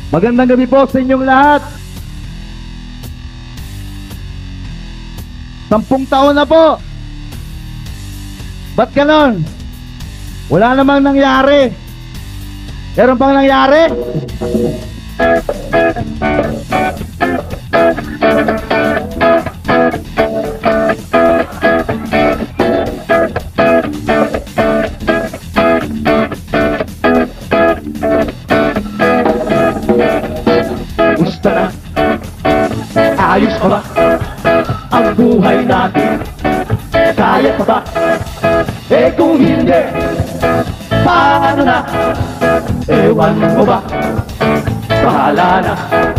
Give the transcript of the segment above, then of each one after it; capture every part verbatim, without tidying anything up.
Magandang gabi po sa inyong lahat. Sampung taon na po. Ba't ganon? Wala namang nangyari. Meron bang nangyari? Gusto na? Ayos pa ba ang buhay natin? Kaya pa ba? Eh kung hindi, paano na? Ewan mo ba? Bahala na.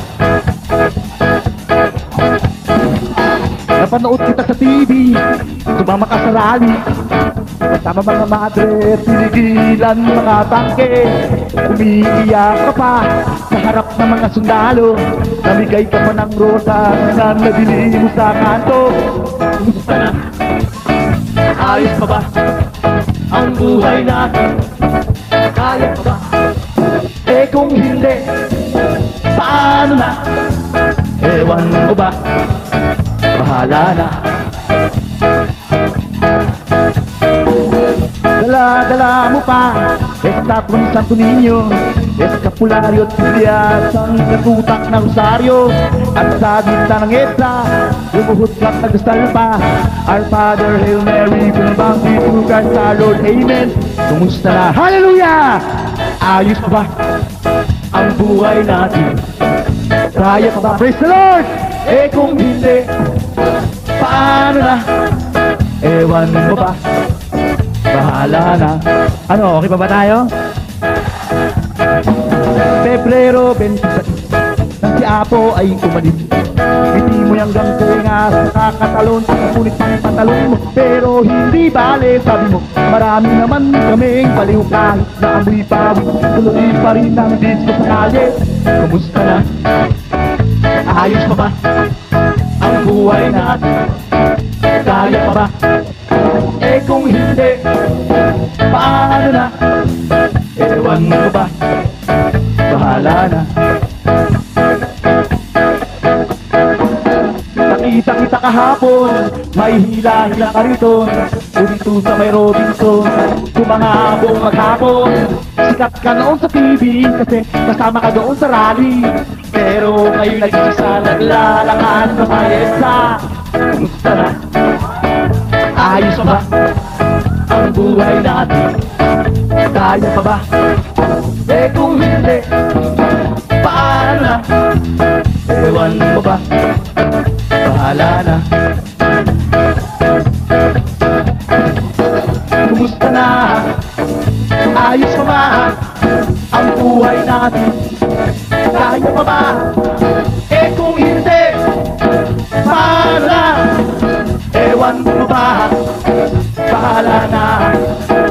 Napanood kita sa T V, sumama ka sa rally, kasama mga madre, pinigilan mga tangke. Umiiyak ka pa sa harap ng mga sundalo, namigay ka pa ng rosa na nabili mo sa kanto. Kumusta na? Ayos pa ba ang buhay natin? Kaya pa ba? Eh kung hindi, paano na? Ewan mo ba? Bahala na. Dala-dala mo pa estatwang Santo Niño, eskapularyo at Biblia, sang natutak ng rosaryo. At sa gitna ng EDSA, lumuhod ka nagdasal pa. Our Father, Hail Mary, pinabanggi through Christ our Lord, Amen. Kumusta na? Hallelujah! Ayos pa ba ang buhay natin? Kaya pa ba? Praise the Lord! Eh kung hindi, paano na? Ewan mo ba? Bahala na. Ano, okay pa ba tayo? Pebrero twenty-six, nang si Apo ay umalis. Hindi mo yung gangkoy nga sa kakatalon, ngunit pang patalon mo. Pero hindi bale, sabi mo, marami naman kaming baliw kahit na amoy pawis. Tuloy pa rin ang disco sa kalye. Kumusta na? Ayos pa ba ang buhay natin? Kaya pa ba? Eh kung hindi, paano na? Ewan mo ba? Bahala na. Nakita kita kahapon, may hila-hila ka rito. Dito sa may Robinson, kumangabong maghapon. Sikat ka noon sa T V kasi kasama ka doon sa rally. Pero ngayon nag-isa naglalangan sa mayesa. Kumusta na? Ayos pa ba ang buhay natin? Kaya pa ba? Eh kung hindi, paano na? Ewan mo ba? Bahala na. Kumusta na? Ayos pa ba ang buhay natin? Kaya pa ba? Eh kung hindi, paano na? Ewan mo ba? Bahala na.